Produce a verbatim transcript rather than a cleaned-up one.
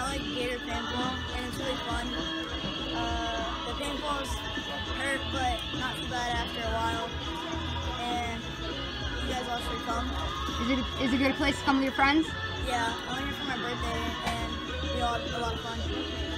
I like gator paintball, and it's really fun. Uh, the paintballs hurt, but not too bad after a while. And you guys all should come. Is it is it a good place to come with your friends? Yeah, I went here for my birthday, and we all had a lot of fun.